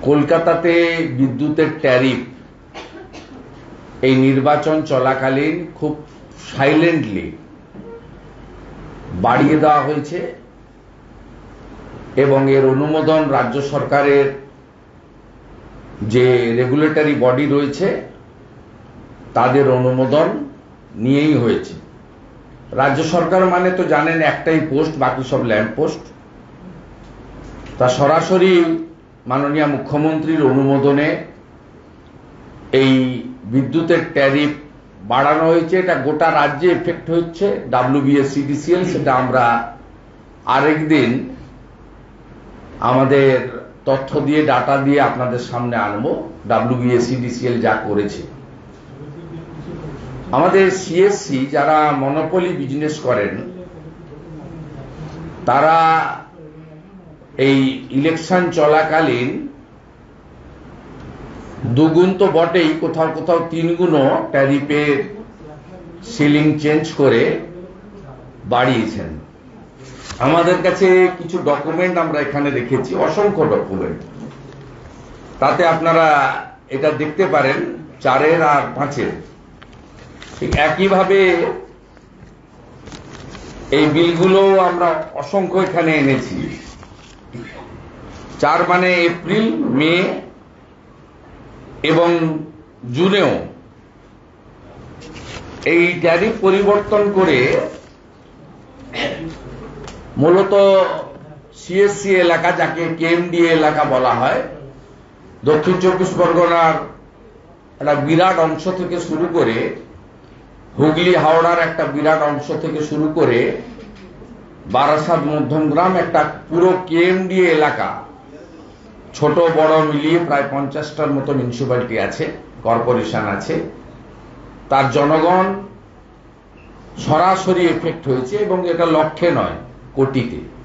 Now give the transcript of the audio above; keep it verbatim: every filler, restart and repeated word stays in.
কলকাতাতে বিদ্যুতের ট্যারিফ এই নির্বাচন চলাকালীন খুব সাইলেন্টলি বাড়িয়ে দেওয়া হয়েছে এবং এর অনুমোদন রাজ্য সরকারের যে রেগুলেটরি বডি রয়েছে তাদের অনুমোদন নিয়েই হয়েছে। রাজ্য সরকার মানে তো জানেন একটাই পোস্ট, বাকি সব ল্যাম্প পোস্ট। তা সরাসরি মাননীয় মুখ্যমন্ত্রীর অনুমোদনে এই বিদ্যুতের ট্যারিফ বাড়ানো হয়েছে। এটা গোটা রাজ্যে এফেক্ট হচ্ছে। ডাব্লিউবিএসসিডিসিএল সেটা আমরা আরেকদিন আমাদের তথ্য দিয়ে ডাটা দিয়ে আপনাদের সামনে আনবো ডাব্লিউবিএসসিডিসিএল যা করেছে। আমাদের সিএসসি যারা মনোপলি বিজনেস করেন তারা এই ইলেকশন চলাকালীন দুগুণ তো বটেই, কোথাও কোথাও তিন গুণও ট্যারিফের সিলিং চেঞ্জ করে বাড়িয়েছেন। আমাদের কাছে কিছু ডকুমেন্ট আমরা এখানে রেখেছি, অসংখ্য ডকুমেন্ট। তাতে আপনারা এটা দেখতে পারেন চারের আর পাঁচের। ঠিক একইভাবে এই বিলগুলো আমরা অসংখ্য এখানে এনেছি। চার মানে এপ্রিল, মে এবং জুনেও এই ট্যারিফ পরিবর্তন করে মূলত সিএসসি এলাকা, যাকে কেএমডি এলাকা বলা হয়, দক্ষিণ চব্বিশ পরগনার একটা বিরাট অংশ থেকে শুরু করে হুগলি হাওড়ার একটা বিরাট অংশ থেকে শুরু করে বারাসাত মধ্যমগ্রাম, একটা পুরো কেএমডি এলাকা, ছোট বড় মিলিয়ে প্রায় পঞ্চাশটার মতো মিউনিসিপ্যালিটি আছে, কর্পোরেশন আছে। তার জনগণ সরাসরি এফেক্ট হয়েছে এবং এটা লক্ষে নয়, কোটিতে।